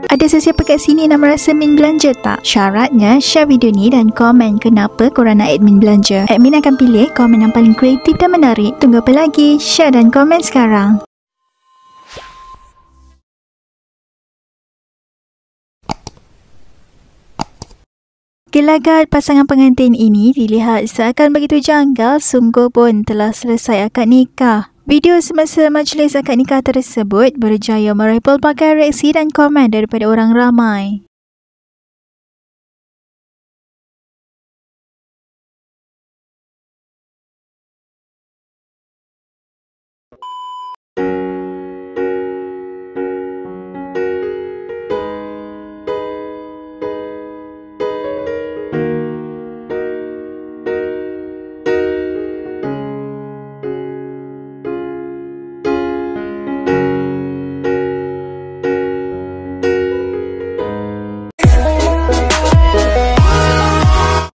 Ada sesiapa kat sini nak merasa min belanja tak? Syaratnya share video ni dan komen kenapa korang nak admin belanja. Admin akan pilih komen yang paling kreatif dan menarik. Tunggu apa lagi? Share dan komen sekarang. Gelagat pasangan pengantin ini dilihat seakan begitu janggal, sungguh pun telah selesai akad nikah. Video semasa majlis akad nikah tersebut berjaya meraih pelbagai reaksi dan komen daripada orang ramai.